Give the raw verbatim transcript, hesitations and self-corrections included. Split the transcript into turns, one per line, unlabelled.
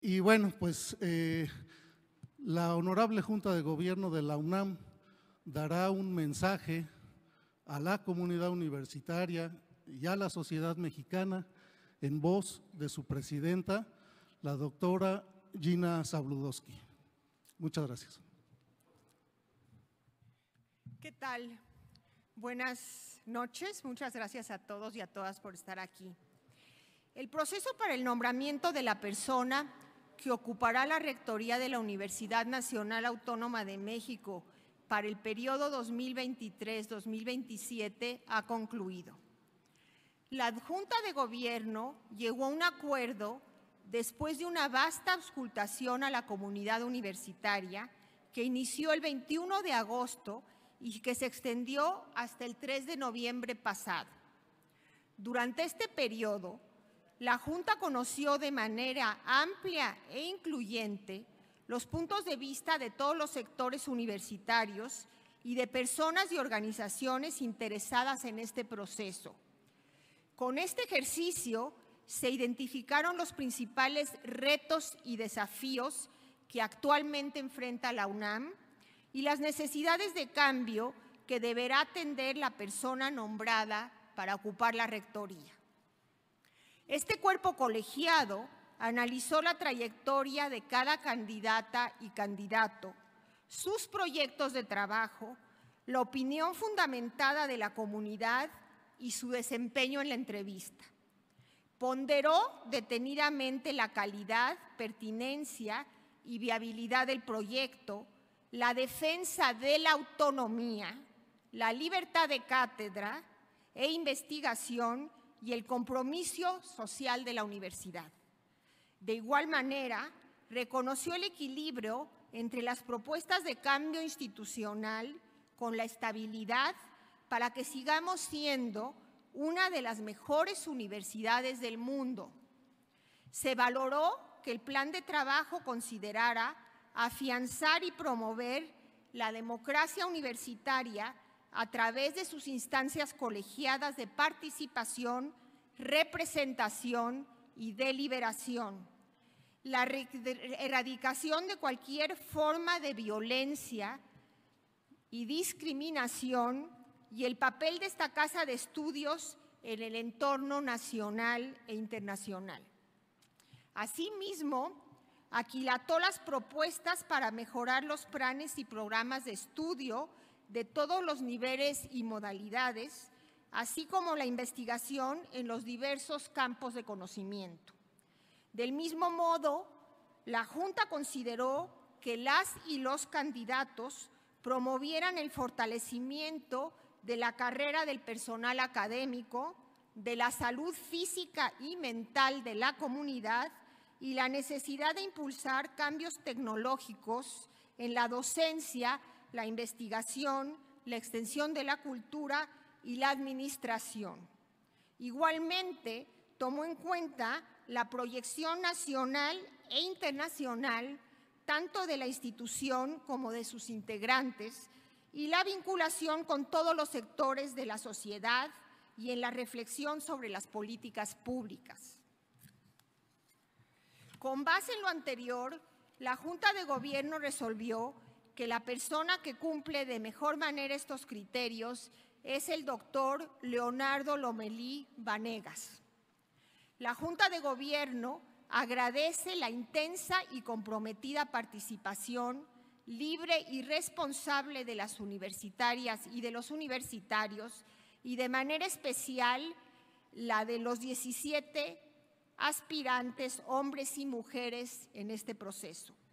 Y bueno, pues eh, la Honorable Junta de Gobierno de la UNAM dará un mensaje a la comunidad universitaria y a la sociedad mexicana en voz de su presidenta, la doctora Gina Zabludovsky. Muchas gracias.
¿Qué tal? Buenas noches. Muchas gracias a todos y a todas por estar aquí. El proceso para el nombramiento de la persona que ocupará la rectoría de la Universidad Nacional Autónoma de México para el periodo dos mil veintitrés a dos mil veintisiete ha concluido. La Junta de Gobierno llegó a un acuerdo después de una vasta auscultación a la comunidad universitaria que inició el veintiuno de agosto y que se extendió hasta el tres de noviembre pasado. Durante este periodo, la Junta conoció de manera amplia e incluyente los puntos de vista de todos los sectores universitarios y de personas y organizaciones interesadas en este proceso. Con este ejercicio se identificaron los principales retos y desafíos que actualmente enfrenta la UNAM y las necesidades de cambio que deberá atender la persona nombrada para ocupar la rectoría. Este cuerpo colegiado analizó la trayectoria de cada candidata y candidato, sus proyectos de trabajo, la opinión fundamentada de la comunidad y su desempeño en la entrevista. Ponderó detenidamente la calidad, pertinencia y viabilidad del proyecto, la defensa de la autonomía, la libertad de cátedra e investigación y el compromiso social de la universidad. De igual manera, reconoció el equilibrio entre las propuestas de cambio institucional con la estabilidad para que sigamos siendo una de las mejores universidades del mundo. Se valoró que el plan de trabajo considerara afianzar y promover la democracia universitaria a través de sus instancias colegiadas de participación, representación y deliberación, la erradicación de cualquier forma de violencia y discriminación y el papel de esta casa de estudios en el entorno nacional e internacional. Asimismo, aquilató las propuestas para mejorar los planes y programas de estudio de todos los niveles y modalidades, así como la investigación en los diversos campos de conocimiento. Del mismo modo, la Junta consideró que las y los candidatos promovieran el fortalecimiento de la carrera del personal académico, de la salud física y mental de la comunidad y la necesidad de impulsar cambios tecnológicos en la docencia, la investigación, la extensión de la cultura y la administración. Igualmente, tomó en cuenta la proyección nacional e internacional tanto de la institución como de sus integrantes y la vinculación con todos los sectores de la sociedad y en la reflexión sobre las políticas públicas. Con base en lo anterior, la Junta de Gobierno resolvió que la persona que cumple de mejor manera estos criterios es el doctor Leonardo Lomelí Vanegas. La Junta de Gobierno agradece la intensa y comprometida participación libre y responsable de las universitarias y de los universitarios y de manera especial la de los diecisiete aspirantes, hombres y mujeres, en este proceso.